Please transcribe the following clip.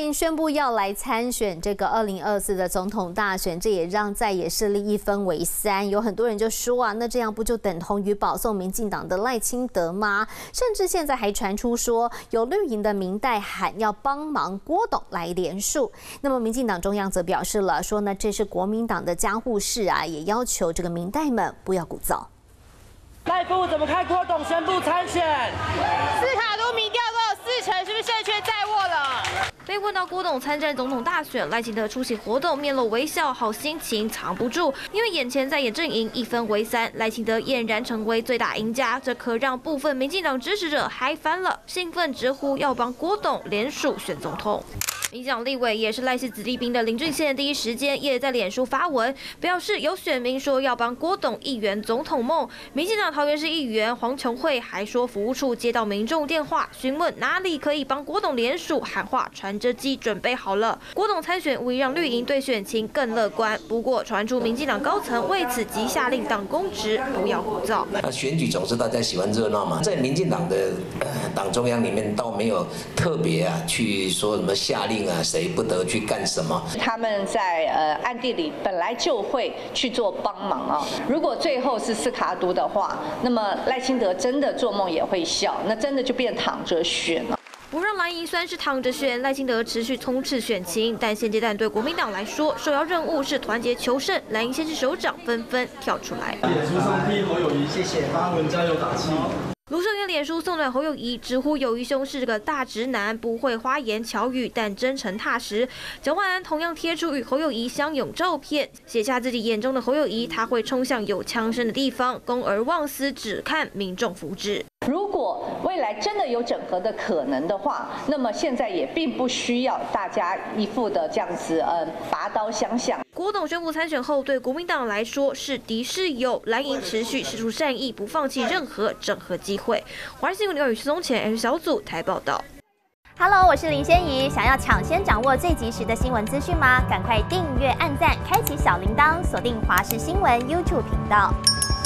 莹宣布要来参选这个2024的总统大选，这也让在野势力一分为三。有很多人就说啊，那这样不就等同于保送民进党的赖清德吗？甚至现在还传出说，有绿营的民代喊要帮忙郭董来连署。那么民进党中央则表示了，说呢这是国民党的家务事啊，也要求这个民代们不要鼓噪。 赖夫怎么看郭董宣布参选？ 斯卡都民调都有40%，是不是胜券在握了？ 被问到郭董参战总统大选，赖清德出席活动，面露微笑，好心情藏不住。因为眼前在野阵营一分为三，赖清德俨然成为最大赢家，这可让部分民进党支持者嗨翻了，兴奋直呼要帮郭董联署选总统。民进党立委也是赖氏子弟兵的林俊宪，第一时间也在脸书发文，表示有选民说要帮郭董一圆总统梦。民进党桃园市议员黄琼慧还说，服务处接到民众电话，询问哪里可以帮郭董联署，喊话传真机准备好了。郭董参选无疑让绿营对选情更乐观，不过传出民进党高层为此即下令党公职不要鼓噪。 那选举总是大家喜欢热闹嘛，在民进党的党中央里面倒没有特别去说什么下令。谁不得去干什么？ 他们在暗地里本来就会去做帮忙啊。如果最后是斯卡都的话，那么赖清德真的做梦也会笑，那真的就变躺着选了。 不让蓝营算是躺着选，赖清德持续冲刺选情，但现阶段对国民党来说，首要任务是团结求胜。蓝营先是首长纷纷跳出来， 脸书上替侯友宜谢谢发文加油打气。 卢胜元脸书送暖侯友宜，直呼友宜兄是个大直男，不会花言巧语，但真诚踏实。蒋万安同样贴出与侯友宜相拥照片，写下自己眼中的侯友宜，他会冲向有枪声的地方，公而忘私，只看民众福祉。 如果未来真的有整合的可能的话，那么现在也并不需要大家一副的这样子拔刀相向。 郭董宣布参选后，对国民党来说是敌是友，蓝营持续释出善意，不放弃任何整合机会。华视新闻刘宇松前 H 小组台报道。 Hello， 我是林仙怡，想要抢先掌握最及时的新闻资讯吗？赶快订阅、按赞、开启小铃铛，锁定华视新闻 YouTube 频道。